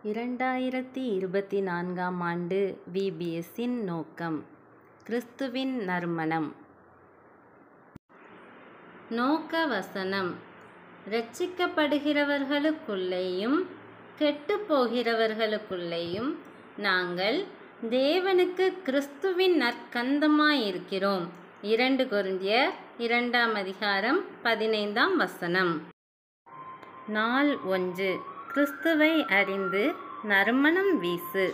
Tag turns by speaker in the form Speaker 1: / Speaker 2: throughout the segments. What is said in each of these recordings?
Speaker 1: 2024ஆம் ஆண்டு VBSஇன் நோக்கம் கிறிஸ்துவின் நறுமணம். நோக்க வசனம்: இரட்சிக்கப்படுகிறவர்களுக்குள்ளேயும் கெட்டுப்போகிறவர்களுக்குள்ளேயும் நாங்கள் தேவனுக்கு கிறிஸ்துவின் நற்கந்தமாயிருக்கிறோம். 2 கொரிந்தியர் 2ஆம் அதிகாரம் 15ஆம் வசனம். நாள் 1. கிறிஸ்துவை அறிந்து நறுமணம் வீசு.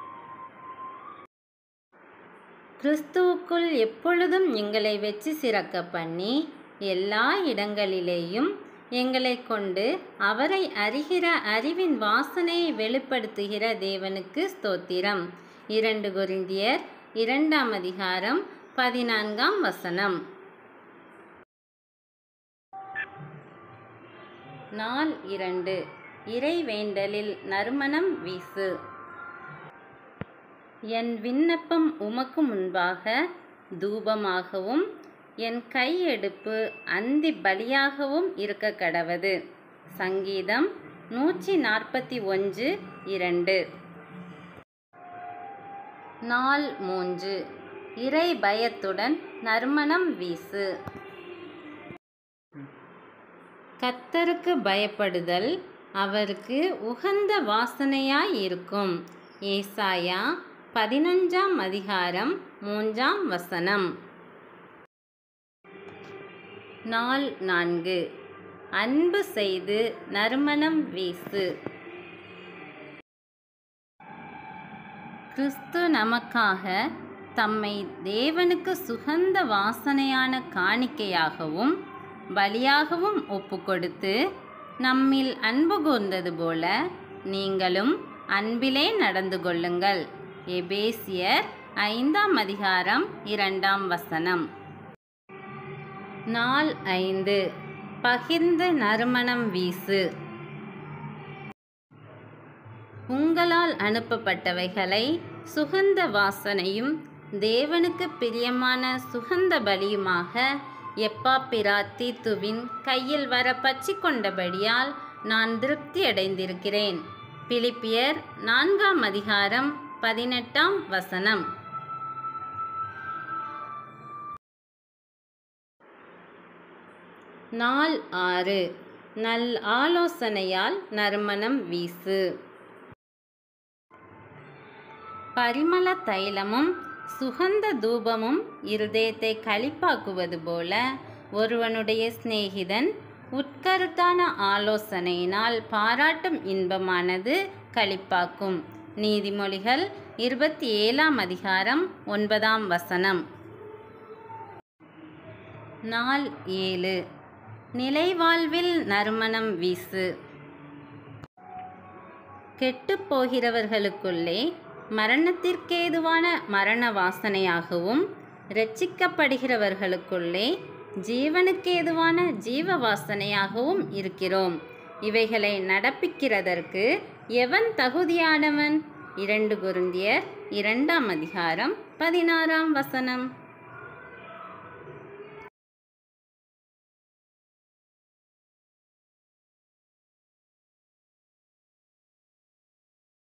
Speaker 1: கிறிஸ்துவுக்குள் எப்பொழுதும் எங்களை வெற்றி சிறக்க பண்ணி எல்லா இடங்களிலேயும் எங்களைக் கொண்டு அவரை அறிகிற அறிவின் வாசனையை வெளிப்படுத்துகிற தேவனுக்கு ஸ்தோத்திரம். 2 கொரிந்தியர் 2ஆம் அதிகாரம் 14ஆம் வசனம். நாள் 2. இறைவேண்டலில் நறுமணம் வீசு. என் விண்ணப்பம் உமக்கு முன்பாக தூபமாகவும் என் கையெடுப்பு அந்தி பலியாகவும் இருக்க கடவது. சங்கீதம் 141:2. நாள் 3. இறை பயத்துடன் நறுமணம் வீசு. கர்த்தருக்கு பயப்படுதல் அவருக்கு உகந்த வாசனையாய் இருக்கும். ஏசாயா 11ஆம் அதிகாரம் 3ஆம் வசனம். நாள் 4. அன்பு செய்து நறுமணம் வீசு. கிறிஸ்து நமக்காக தம்மை தேவனுக்கு சுகந்த வாசனையான காணிக்கையாகவும் பலியாகவும் ஒப்புக்கொடுத்து நம்மில் அன்பு கூர்ந்தது போல நீங்களும் அன்பிலே நடந்து கொள்ளுங்கள். எபேசியர் 5ஆம் அதிகாரம் 2ஆம் வசனம். நாள் 5. பகிர்ந்து நறுமணம் வீசு. உங்களால் அனுப்பப்பட்டவைகளை சுகந்த வாசனையும் தேவனுக்கு பிரியமான சுகந்த பலியுமாக எப்பாப்பிராத்தீத்துவின் கையில் வர பற்றிக் கொண்டபடியால் நான் திருப்தி அடைந்திருக்கிறேன். பிலிப்பியர் 4ஆம் அதிகாரம் 18ஆம் வசனம். நாள் 6. நல் ஆலோசனையால் நறுமணம் வீசு. பரிமள தைலமும் சுகந்த தூபமும் இருதயத்தை களிப்பாக்குவது போல ஒருவனுடைய சிநேகிதன் உட்கருத்தான ஆலோசனையினால் பாராட்டும் இன்பமானது களிப்பாக்கும். நீதிமொழிகள் 27ஆம் அதிகாரம் 9ஆம் வசனம். நாள் 7. நிலைவாழ்வில் நறுமணம் வீசு. கெட்டுப்போகிறவர்களுக்குள்ளே மரணத்திற்கேதுவான மரண வாசனையாகவும் இரட்சிக்கப்படுகிறவர்களுக்குள்ளே ஜீவனுக்கேதுவான ஜீவ வாசனையாகவும் இருக்கிறோம். இவைகளை நடப்பிக்கிறதற்கு எவன் தகுதியானவன்? 2 கொரிந்தியர் 2ஆம் அதிகாரம் 16ஆம் வசனம்.